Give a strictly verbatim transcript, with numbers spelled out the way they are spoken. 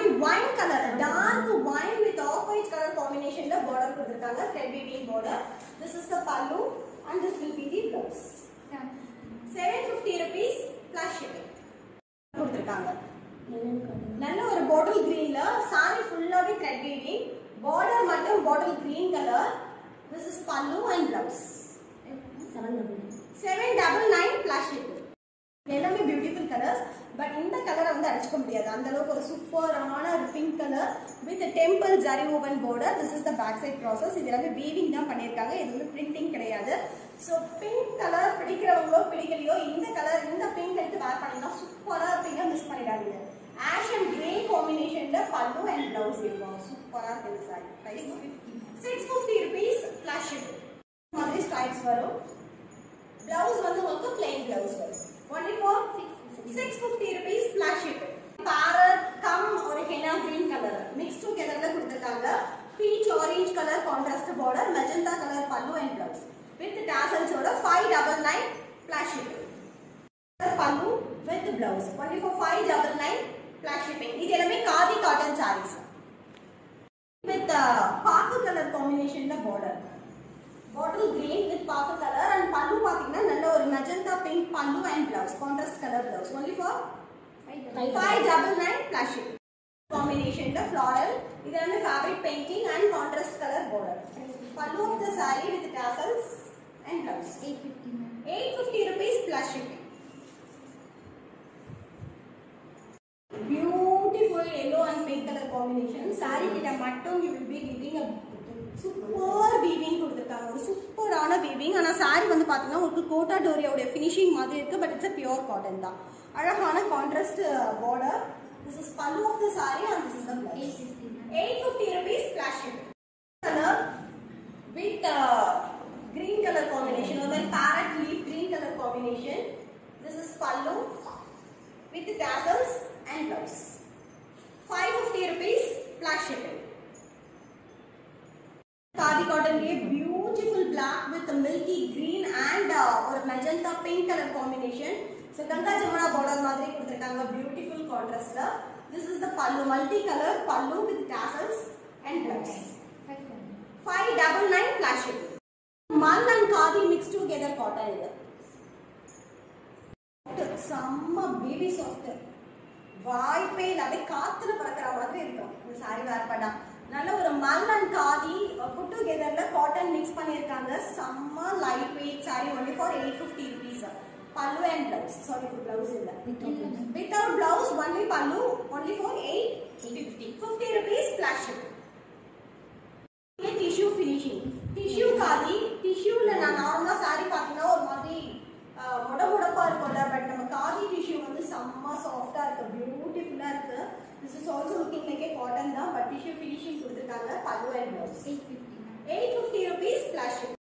wine color, dark wine with off-white color combination la border கொடுத்திருக்காங்க, thread weaving border. This is the pallu and this will be the blouse. seven fifty rupees plus shipping கொடுத்திருக்காங்க. நல்ல ஒரு bottle green ல saree full-ஆவே thread weaving, border மட்டும் bottle green color. This is pallu and blouse. seven ninety-nine plus shipping. எல்லாமே beautiful colors, but இந்த கலரை வந்து அடிச்சுக்க முடியாது. அந்த அளவுக்கு ஒரு சூப்பரான ஒரு pink colour with a temple zari woven border. This is the back side process. இது எல்லாமே weaving தான் பண்ணிருக்காங்க, இது வந்து printing கிடையாது. So pink கலர் பிடிக்கிறவங்களோ பிடிக்கலையோ இந்த கலர் இந்த பிங்க் எடுத்து வேர் பண்ணீங்கன்னா சூப்பரா இருப்பீங்க, மிஸ் பண்ணிடாதீங்க. ash and grey combinationல pallu and blouse இருக்கும், சூப்பரா இருக்கு sari. price six fifty rupees plus shipping. மாதிரி ஸ்டைல்ஸ் வரும். blouse வந்து உங்களுக்கு plain blouse வரும். only for six fifty rupees plus shipping. Parrot come or henna green color mixed together la கொடுத்திருக்காங்க. peach orange color contrast border, magenta color pallu and blouse with tassels oda five ninety-nine plus shipping. pallu with blouse only for five ninety-nine plus shipping. இது எல்லாமே khadi cotton sarees with uh, paku color combination la border, bottle green with paku color and pallu பாத்தீங்கன்னா நல்ல ஒரு magenta pink pallu and blouse, contrast color blouse only for five ninety-nine plus shipping. Combination the floral, இது எல்லாமே fabric painting and contrast color border. pallu of the saree with tassels and blouse eight fifty rupees plus shipping. Beautiful yellow and pink color combination. saree கிட்ட மட்டும் you will be getting a super weaving கொடுத்திருக்காங்க, ஒரு சூப்பரான weaving. ஆனா saree வந்து பாத்தீங்கன்னா உங்களுக்கு quota டோரியோட finishing மாதிரி இருக்கு, but it's a pure cotton தான். அழகான contrast border. This is pallu of the saree and this is the blouse. eight fifty rupees plus shipping. Color with uh, green color combination or then parrot leaf green color combination. This is pallu with the tassels and blouse. five fifty rupees plus shipping. Khadi cotton ke beautiful black with a milky green and uh, or magenta pink color combination. So Ganga Jamuna border madri kuduthirukanga, beautiful contrast la. This is the pallu, multi color pallu with tassels and blouse. five ninety-nine plus shipping. Mal and khadi mixed together cotton idu. Samma baby soft. வாய்ப்பே இல்லாத காத்துல பறக்கிற மாதிரி இருக்கும் இந்த sorry வேர் பண்ணா. நல்ல ஒரு மல் அண்ட் காதி புட் டுகெதர்ல காட்டன் மிக்ஸ் பண்ணிருக்காங்க, செம்ம light weight sari only for eight fifty rupees. pallu and blouse, sorry for blouse illa, without blouse only pallu only for eight fifty. fifty rupees plus shipping. ये tissue finishing, tissue khadi, tissue la na normal saree பாத்தீங்கன்னா ஒரு மாதிரி மொட மொடப்பா இருக்கும்ல, but நம்ம khadi tissue வந்து செம்ம சாஃப்ட்டா இருக்கு, பியூட்டிஃபுல்லா இருக்கு. This is also looking like a cotton தான், but tissue finishing கொடுத்திருக்காங்க. pallu and blouse eight fifty rupees plus shipping.